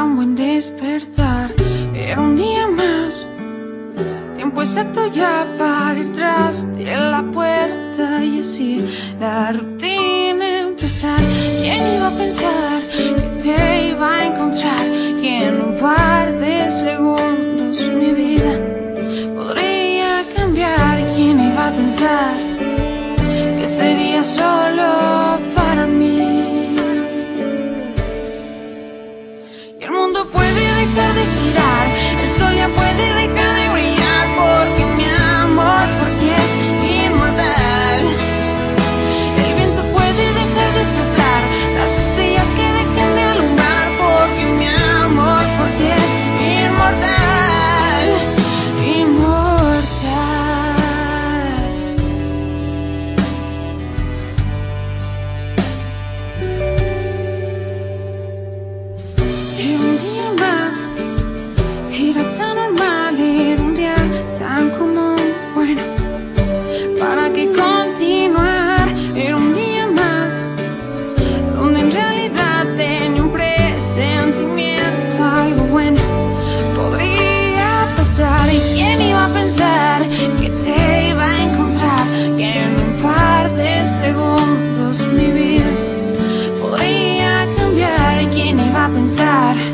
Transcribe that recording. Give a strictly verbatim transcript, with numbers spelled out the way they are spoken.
tan buen despertar. Era un día más, tiempo exacto ya para ir tras de la puerta y así la rutina empezar. ¿Quién iba a pensar que te iba a encontrar? Que en un par de segundos mi vida podría cambiar. ¿Quién iba a pensar que sería solo para mí? Y el mundo puede dejar de girar, el sol ya puede dejar de brillar, porque mi amor, porque es inmortal. El viento puede dejar de soplar, las estrellas que dejen de alumbrar, porque mi amor, porque es inmortal, inmortal. Era un día más, era tan normal, era un día tan común. Bueno, ¿para qué continuar? Era un día más, donde en realidad tenía un presentimiento. Algo bueno podría pasar. ¿Y quién iba a pensar que te iba a encontrar? Que en un par de segundos mi vida podría cambiar. ¿Y quién iba a pensar